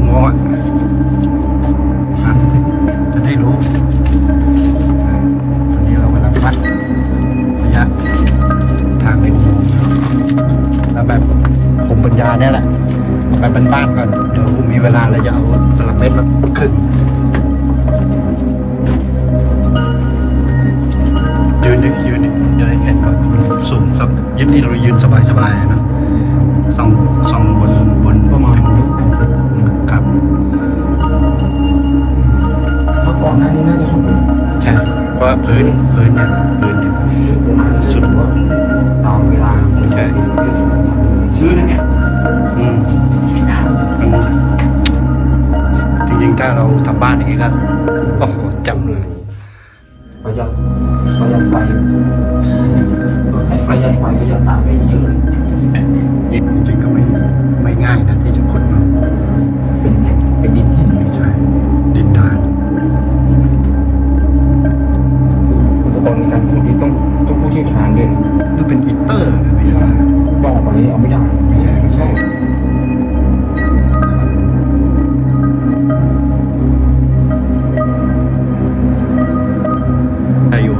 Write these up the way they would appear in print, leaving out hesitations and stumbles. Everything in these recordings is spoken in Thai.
โมงจะได้รู้ตอนนี้เรากำลังวัดระยะทางในอุโมงค์แล้วแบบผมปัญญาเนี่ยแหละไปบ้านๆก่อนเดี๋ยวมีเวลาแล้วจะเอาตลับเมตรมาขึ้นยืนจะได้เห็นว่าสูงสักยืนนี่เรายืนสบายๆนะส่องบนประมาณครับเมื่อก่อนหน้านี้น่าจะสูงใช่เพราะพื้นเนี่ยประมาณสุดตามเวลาใช่ชื่อนั่นเนี่ยจริงๆถ้าเราทำบ้านอย่างนี้ก็โอ้โหจำเลยประหยัดไฟประหยัดตามไปเยอะเลยจริงๆก็ไม่ง่ายนะที่จะขุดมันเป็นดินหินไม่ใช่ดินดานอุปกรณ์ในการขุดที่ต้องผู้เชี่ยวชาญด้วยมันเป็นอิตเตอร์นะไม่ใช่บอกกว่านี้เอาไม่ได้ไม่ใช่อยู่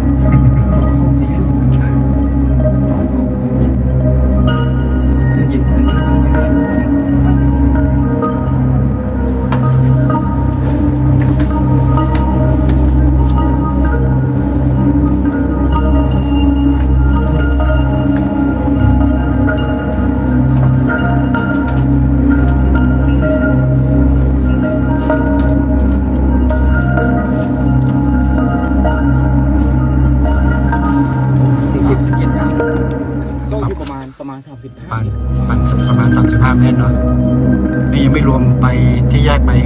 ประมาณ35 เมตรเนาะนี่ยังไม่รวมไปที่แยกไป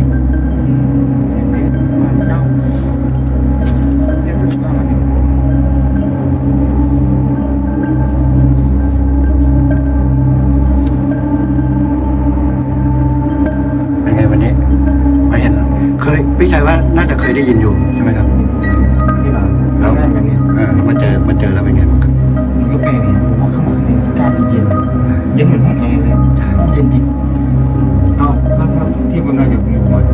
เป็นไงวันนี้มาเห็นเคยพี่ชัยว่าน่าจะเคยได้ยินอยู่ใช่ไหมครับแล้วมาเจอแล้วเป็นไงบ้างครับมันก็แปลกเนี่ยผมว่าข้างในการเย็นเหมือนห้องแอร์เลยเย็นจริงถ้าเทียบกันได้จะอยู่ประมาณ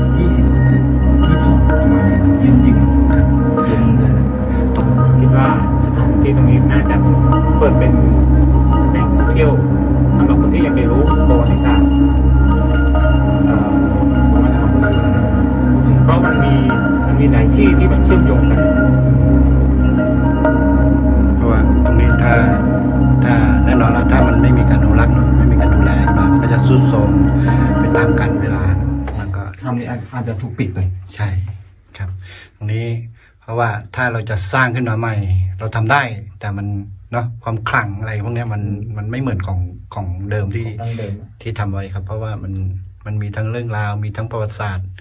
22ประมาณเย็นจริงเย็นเลยคิดว่าสถานที่ตรงนี้น่าจะเปิดเป็นแหล่งท่องเที่ยวสำหรับคนที่อยากไปรู้ประวัติศาสตร์ของสถานที่เพราะมันมีหลายที่ที่มันเชื่อมโยงกันเพราะว่าตรงนี้ถ้าแน่นอนแล้วถ้ามันไม่มีการอนุรักษ์เนาะไม่มีการดูแลมันก็จะทรุดโทรมไปตามกาลเวลาแล้วก็ทำนี้อาจจะถูกปิดไปใช่ครับตรงนี้เพราะว่าถ้าเราจะสร้างขึ้นมาใหม่เราทำได้แต่มันเนาะความขลังอะไรพวกนี้มันไม่เหมือนของเดิมที่ทำไว้ครับเพราะว่ามันมีทั้งเรื่องราวมีทั้งประวัติศาสตร์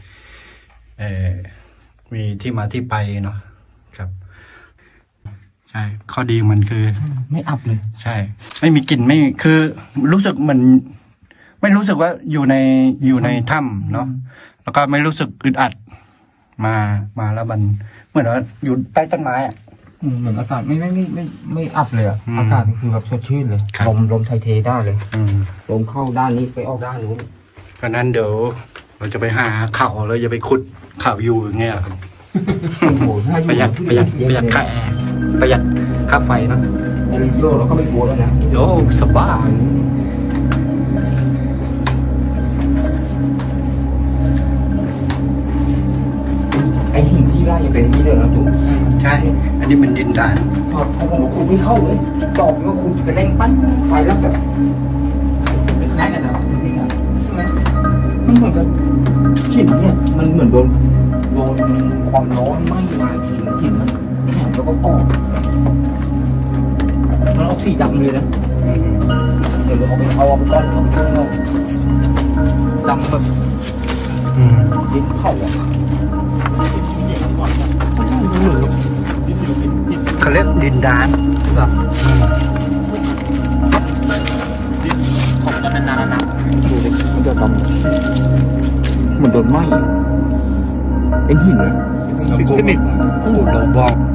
มีที่มาที่ไปเนาะครับใช่ข้อดีมันคือไม่อับเลยใช่ไม่มีกลิ่นไม่คือรู้สึกมันไม่รู้สึกว่าอยู่ในถ้ำเนาะแล้วก็ไม่รู้สึกอึดอัดมาแล้วมันเหมือนว่าอยู่ใต้ต้นไม้อ่ะเหมือนอากาศไม่อับเลยอ่ะอากาศคือแบบสดชื่นเลยลมไทยเทได้เลยลมเข้าด้านนี้ไปออกด้านนู้นเพราะนั้นเดี๋ยวเราจะไปหาข่าวแล้วจะไปขุดข่าวอยู่อย่างเงี้ยครับประหยัดค่าแอร์ประหยัดค่าไฟเนาะไอ้โยเราก็ไม่กลัวแล้วนะโอ้สบายไอ้หินที่ไร่ยังเป็นนี้เลยนะจุ๊ใช่อันนี้มันดินดานของผมคุณไม่เข้าเลยจอบว่าคุณจะเร่งปั้นไฟแล้วแบบเป็นแน่กันนะใช่ไหมมันเหมือนกับหินเนี่ยมันเหมือนโดนความร้อนไหม้มาทีหินมันแข็งแล้วก็กรอบมันออกสีดำเลยนะเดี๋ยวเอาไปก้อนดำแบบดินเผาอ่ะเขาเรียกดินดานใช่ป่ะของจะนานๆดูดิมันจะดำเหมือนโดนไหม้เป็นหินเลยสนิทโอ้โหเราบอก